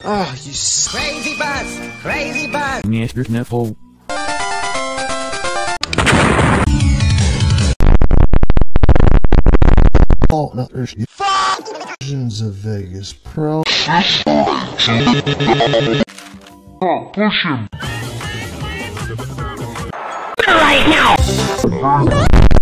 Oh, you crazy bus! Crazy bus! Nie śpiesz na pół. Oh, not Hershey. Versions of Vegas Pro. Oh, push him. Right now!